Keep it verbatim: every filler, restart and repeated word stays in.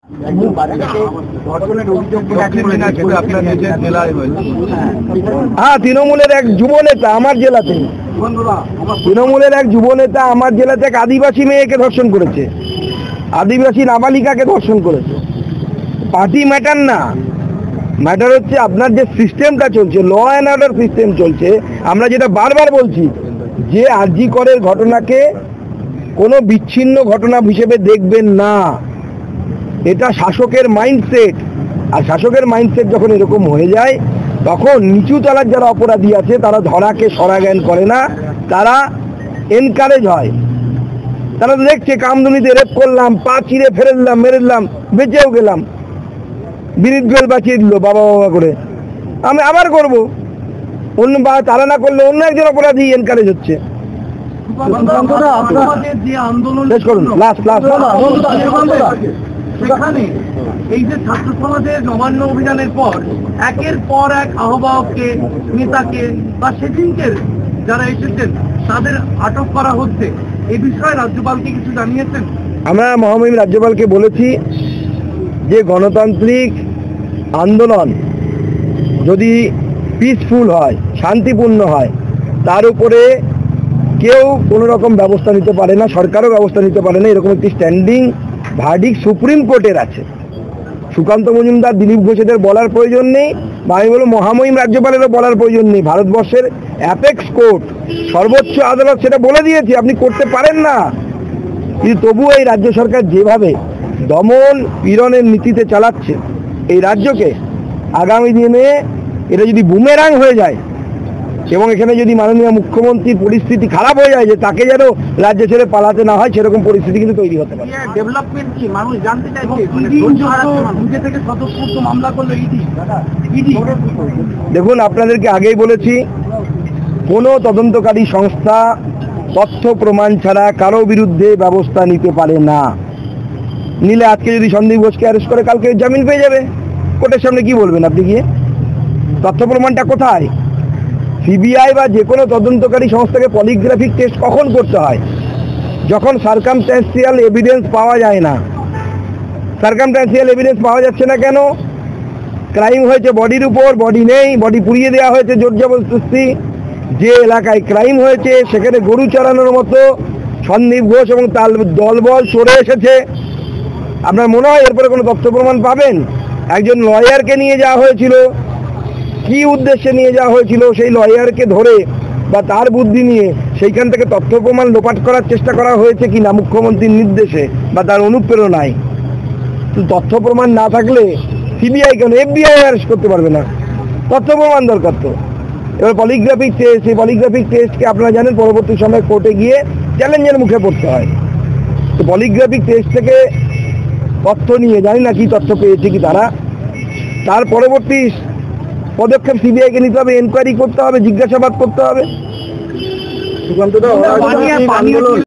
হ্যাঁ, তৃণমূলের এক যুব নেতা আমার জেলাতে তৃণমূলের এক যুব নেতা আমার জেলাতে এক আদিবাসী মেয়েকে ধর্ষণ করেছে, আদিবাসী নাবালিকাকে ধর্ষণ করেছে। পার্টি ম্যাটার না, ম্যাটার হচ্ছে আপনার যে সিস্টেমটা চলছে, ল অ্যান্ড অর্ডার সিস্টেম চলছে। আমরা যেটা বারবার বলছি যে আরজি করের ঘটনাকে কোনো বিচ্ছিন্ন ঘটনা হিসেবে দেখবেন না, এটা শাসকের মাইন্ডসেট। আর শাসকের মাইন্ডসেট যখন এরকম হয়ে যায় তখন নিচু তলার যারা অপরাধী আছে তারা ধরাকে সরা জ্ঞান করে না, তারা এনকারেজ হয়। তারা তো দেখছে কামদুনিতে রেপ করলাম, পা চিরে ফেলে দিলাম, মেরে দিলাম, বেঁচেও গেলাম, বিনীত গোয়েল বাঁচিয়ে দিল বাবা বাবা করে, আমি আবার করব। অন্য বা তারা না করলে অন্য একজন অপরাধী এনকারেজ হচ্ছে। শেষ করুন, লাস্ট লাস্ট সেখানে এই যে ছাত্র সমাজের নবান্ন অভিযানের পর একের পর এক আহ্বায়ককে, নেতাকে বা সেদিনকে যারা এসেছেন তাদের আটক করা হচ্ছে, এই বিষয়ে রাজ্যপালকে কিছু জানিয়েছেন? আমরা মহামহিম রাজ্যপালকে বলেছি যে গণতান্ত্রিক আন্দোলন যদি পিসফুল হয়, শান্তিপূর্ণ হয়, তার উপরে কেউ কোনো রকম ব্যবস্থা নিতে পারে না, সরকারও ব্যবস্থা নিতে পারে না। এরকম একটি স্ট্যান্ডিং ভার্ডিক সুপ্রিম কোর্টের আছে। সুকান্ত মজুমদার, দিলীপ ঘোষেদের বলার প্রয়োজন নেই, বা আমি বলবো মহামহিম রাজ্যপালেরও বলার প্রয়োজন নেই। ভারতবর্ষের অ্যাপেক্স কোর্ট, সর্বোচ্চ আদালত সেটা বলে দিয়েছে আপনি করতে পারেন না। কিন্তু তবুও এই রাজ্য সরকার যেভাবে দমন পীড়নের নীতিতে চালাচ্ছে এই রাজ্যকে, আগামী দিনে এটা যদি বুমেরাং হয়ে যায় এবং এখানে যদি মাননীয় মুখ্যমন্ত্রীর পরিস্থিতি খারাপ হয়ে যায় যে তাকে যেন রাজ্য ছেড়ে পালাতে না হয়, সেরকম পরিস্থিতি কিন্তু তৈরি হতে পারে। ডেভেলপমেন্ট কি মানুষ জানতে চাইছে? নিজে থেকে স্বতঃস্ফূর্ত মামলা করলো ইডি। দেখুন, আপনাদেরকে আগেই বলেছি, কোনো তদন্তকারী সংস্থা তথ্য প্রমাণ ছাড়া কারো বিরুদ্ধে ব্যবস্থা নিতে পারে না। নিলে আজকে যদি সন্দীপ ঘোষকে অ্যারেস্ট করে কালকে জামিন পেয়ে যাবে। কোর্টের সামনে কি বলবেন আপনি গিয়ে? তথ্য প্রমাণটা কোথায়? সিবিআই বা যে কোনো তদন্তকারী সংস্থাকে পলিগ্রাফিক টেস্ট কখন করতে হয়? যখন সার্কামস্ট্যান্সিয়াল এভিডেন্স পাওয়া যায় না। সার্কামস্ট্যান্সিয়াল এভিডেন্স পাওয়া যাচ্ছে না কেন? ক্রাইম হয়েছে বডির উপর, বডি নেই, বডি পুড়িয়ে দেওয়া হয়েছে জোর জবরদস্তি। যে এলাকায় ক্রাইম হয়েছে সেখানে গরু চড়ানোর মতো সন্দীপ ঘোষ এবং তার দলবল চড়ে এসেছে। আপনার মনে হয় এরপরে কোনো তথ্য প্রমাণ পাবেন? একজন লয়ারকে নিয়ে যাওয়া হয়েছিল, কি উদ্দেশ্যে নিয়ে যাওয়া হয়েছিল সেই লয়ারকে ধরে বা তার বুদ্ধি নিয়ে সেইখান থেকে তথ্য প্রমাণ লোপাট করার চেষ্টা করা হয়েছে কি না মুখ্যমন্ত্রীর নির্দেশে বা তার অনুপ্রেরণায়? তো তথ্য প্রমাণ না থাকলে সিবিআই কেন, এফবিআই অ্যারেস্ট করতে পারবে না? তথ্য প্রমাণ দরকার তো। এবার পলিগ্রাফিক টেস্ট, সেই পলিগ্রাফিক টেস্টকে আপনারা জানেন পরবর্তী সময় কোর্টে গিয়ে চ্যালেঞ্জের মুখে পড়তে হয়। তো পলিগ্রাফিক টেস্ট থেকে তথ্য নিয়ে জানি না কি তথ্য পেয়েছে কি তারা, তার পরবর্তী পদক্ষেপ সিবিআইকে নিতে হবে, এনকোয়ারি করতে হবে, জিজ্ঞাসাবাদ করতে হবে।